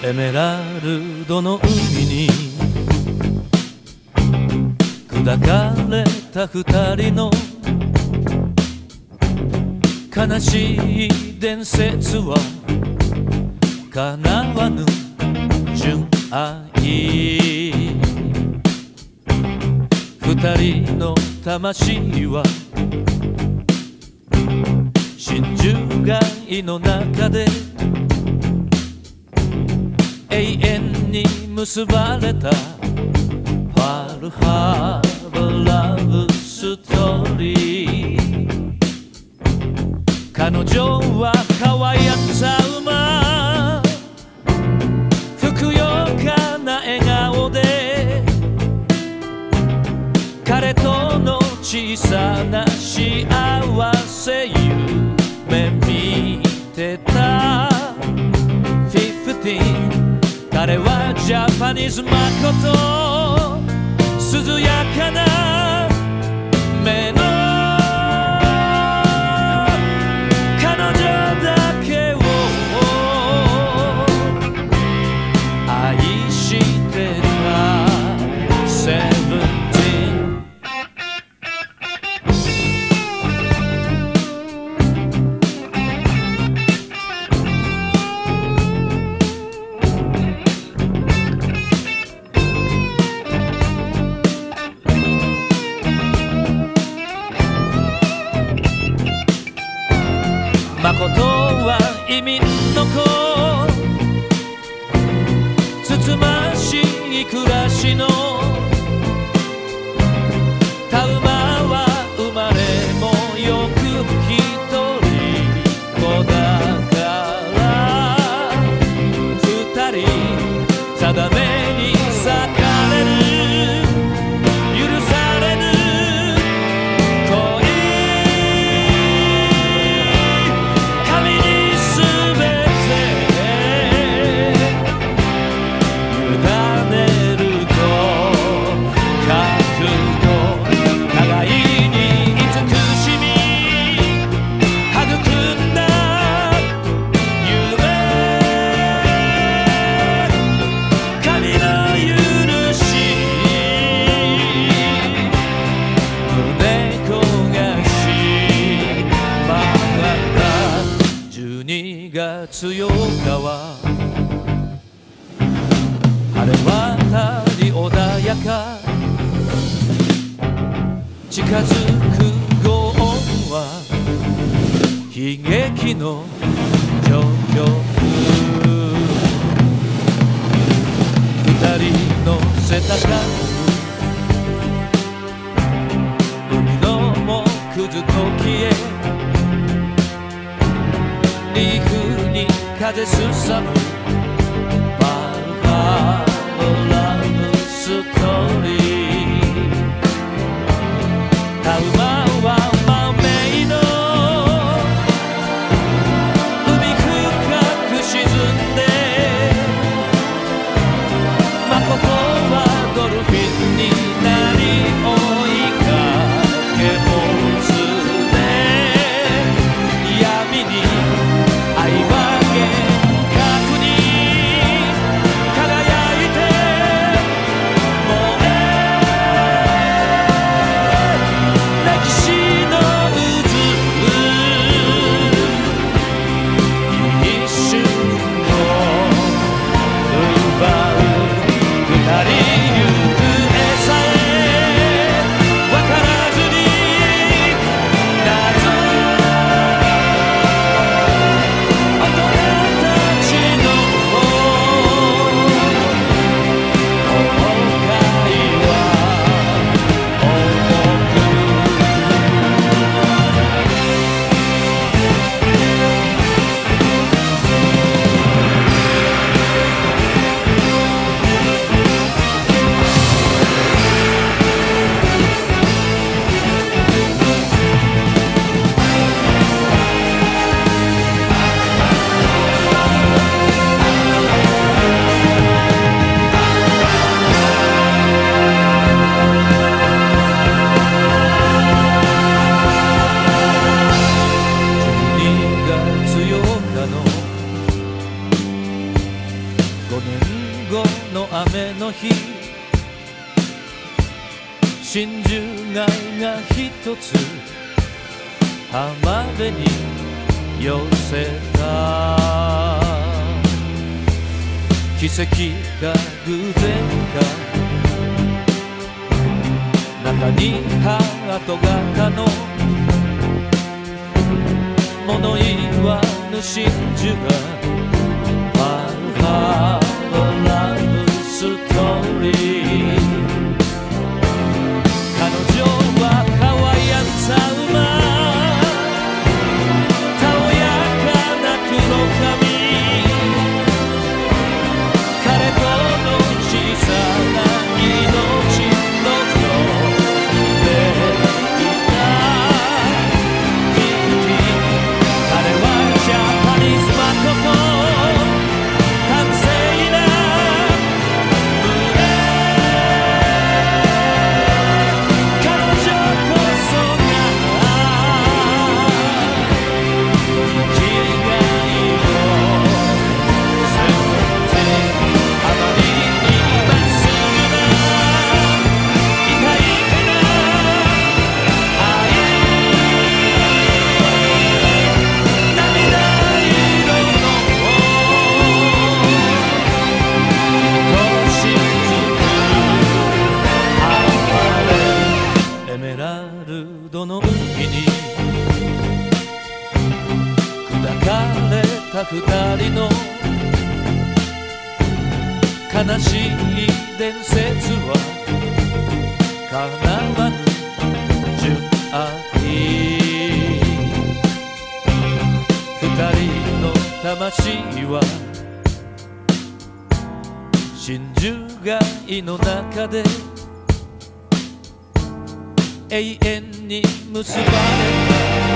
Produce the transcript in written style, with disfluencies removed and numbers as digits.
エメラルドの海に砕かれた二人の悲しい伝説は叶わぬ純愛。二人の魂は真珠貝の中で永遠に結ばれたファルハーバラブストーリー。彼女は可愛さ馬、ふくよかな笑顔で彼との小さな幸せ夢見てた。15、彼はジャパニーズまこと涼やかな目の彼女だけを愛してた。17誠は移民の子、つつましい暮らしのタウマは生まれもよく一人子だから二人定めに裂かれる許されぬ12月8日は晴れ渡り穏やか、近づく豪雨は悲劇の序曲。二人乗せたカヌー海の木図と消え、リーフに風すさぶバルハーバラブストーリー。タウマはマーメイド、海深く 5年後の雨の日、真珠貝が一つ浜辺に寄せた。奇跡か偶然か、中にハート型の物言わぬ真珠がファルハーラブストーリー。彼女はハワイアンサウマー、たおやかな黒髪、彼との小さな命の二人の悲しい伝説は叶わぬ純愛。二人の魂は真珠貝の中で永遠に結ばれた。